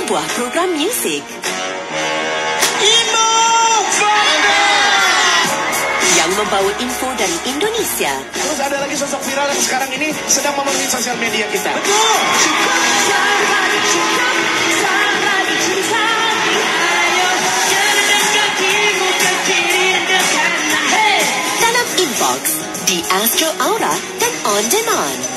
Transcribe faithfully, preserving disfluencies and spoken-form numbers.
sebuah program muzik Imo Bangga yang membawa info dari Indonesia. Terus ada lagi sosok viral yang sekarang ini sedang memenuhi sosial media kita. Betul. Dalam inbox, di Astro Aura dan On Demand.